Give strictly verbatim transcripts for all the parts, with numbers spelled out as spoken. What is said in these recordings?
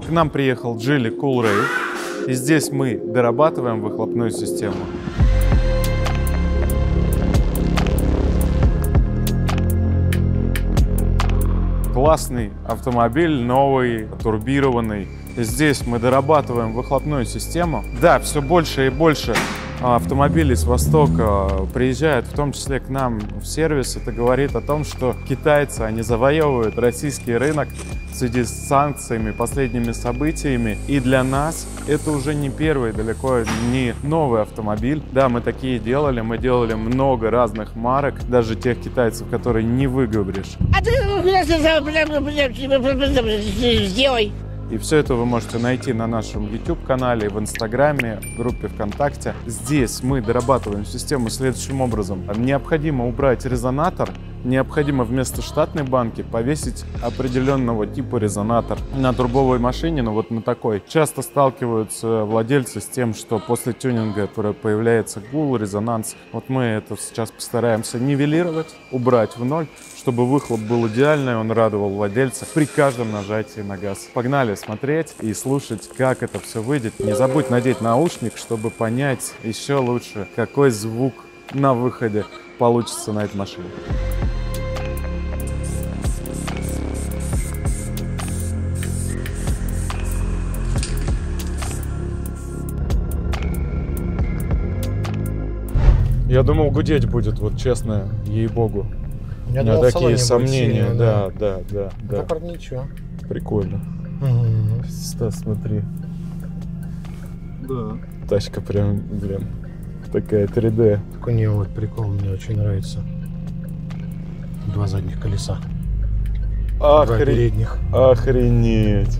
К нам приехал Geely Coolray, и здесь мы дорабатываем выхлопную систему. Классный автомобиль, новый, турбированный. Здесь мы дорабатываем выхлопную систему. Да, все больше и больше автомобилей с Востока приезжают, в том числе к нам в сервис. Это говорит о том, что китайцы, они завоевывают российский рынок в связи с санкциями, последними событиями. И для нас это уже не первый, далеко не новый автомобиль. Да, мы такие делали, мы делали много разных марок, даже тех китайцев, которые не выговоришь. А ты сделай. И все это вы можете найти на нашем YouTube-канале, в Инстаграме, в группе ВКонтакте. Здесь мы дорабатываем систему следующим образом. Необходимо убрать резонатор, необходимо вместо штатной банки повесить определенного типа резонатор. На турбовой машине, ну вот на такой, часто сталкиваются владельцы с тем, что после тюнинга появляется гул, резонанс. Вот мы это сейчас постараемся нивелировать, убрать в ноль, чтобы выхлоп был идеальный, он радовал владельца при каждом нажатии на газ. Погнали смотреть и слушать, как это все выйдет. Не забудь надеть наушник, чтобы понять еще лучше, какой звук на выходе получится на этой машине. Я думал, гудеть будет, вот честно, ей-богу. У меня думал, такие сомнения, сильно, да, да, да, да. Это да. Ничего. Прикольно. Угу. Стас, смотри. Да. Тачка прям, блин, такая три дэ. Так у нее вот прикол, мне очень нравится. Два задних колеса. Охре... Два передних. Охренеть.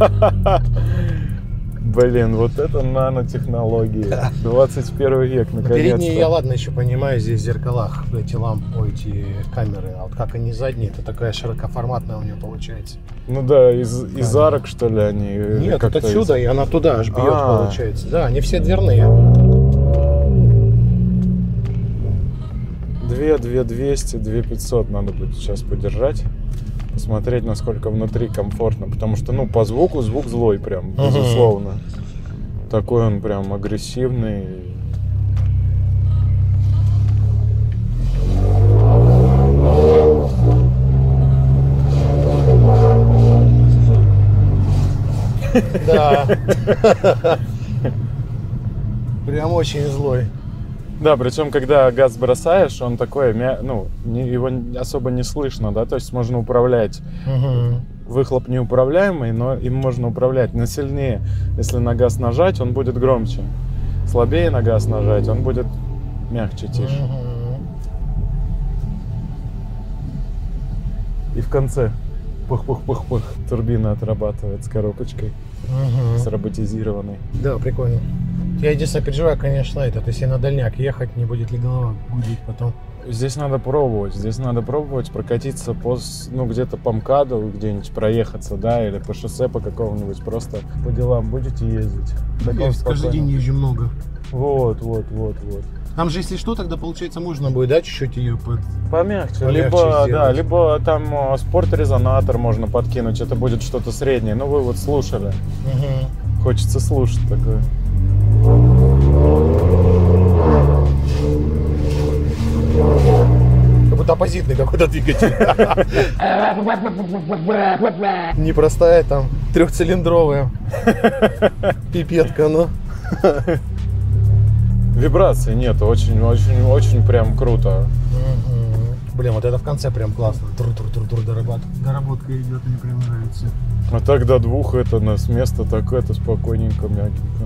Блин, вот это нанотехнологии. двадцать первый век, наконец-то. Передние я, ладно, еще понимаю, здесь в зеркалах эти лампы, эти камеры. А вот как они задние, это такая широкоформатная у нее получается. Ну да, из, из арок, что ли, они? Нет, вот отсюда, из... и она туда аж бьет, а-а-а. Получается. Да, они все дверные. две, две двести, две пятьсот надо будет сейчас подержать. Посмотреть, насколько внутри комфортно, потому что, ну, по звуку звук злой прям, безусловно. Uh-huh. Такой он прям агрессивный. Да. Прям очень злой. Да, причем, когда газ бросаешь, он такой, ну, его особо не слышно, да, то есть можно управлять. Угу. Выхлоп неуправляемый, но им можно управлять. Но сильнее, если на газ нажать, он будет громче. Слабее на газ нажать, он будет мягче, тише. Угу. И в конце пух-пух-пух-пух турбина отрабатывает с коробочкой, угу. с роботизированной. Да, прикольно. Я единственное переживаю, конечно, это, если на дальняк ехать, не будет ли голова гудеть потом. Здесь надо пробовать, здесь надо пробовать прокатиться по, ну, где-то по МКАДу, где-нибудь проехаться, да, или по шоссе по какому-нибудь, просто по делам будете ездить. Я каждый день езжу много. Вот, вот, вот, вот. Там же, если что, тогда, получается, можно будет, да, чуть-чуть ее под... помягче, полегче либо, сделать. Да, либо там спорт-резонатор можно подкинуть, это будет что-то среднее. Ну, вы вот слушали. Угу. Хочется слушать такое. Как будто оппозитный какой-то двигатель. Непростая там, трехцилиндровая пипетка, но... Вибрации нет, очень-очень-очень прям круто. Блин, вот это в конце прям классно. Тур-тур-тур-тур доработка. Доработка идет, мне прям нравится. А так до двух это на с места так это спокойненько, мягенько.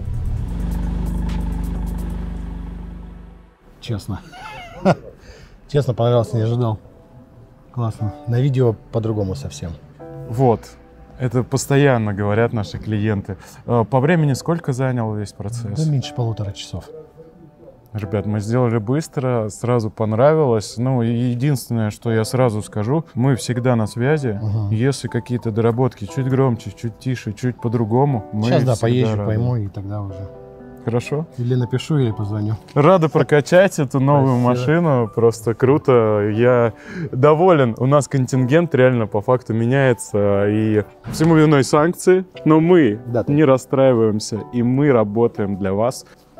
Честно. Честно, понравился, не ожидал. Классно. На видео по-другому совсем. Вот. Это постоянно говорят наши клиенты. По времени сколько занял весь процесс? Да меньше полутора часов. Ребят, мы сделали быстро, сразу понравилось. Ну, и единственное, что я сразу скажу, мы всегда на связи. Угу. Если какие-то доработки чуть громче, чуть тише, чуть по-другому, мы сейчас, да, поезжу, рады. пойму, и тогда уже. Хорошо? Или напишу, или позвоню. Рада прокачать эту новую Спасибо. машину, просто круто. Я доволен. У нас контингент реально по факту меняется, и всему виной санкции, но мы Да, не расстраиваемся, и мы работаем для вас.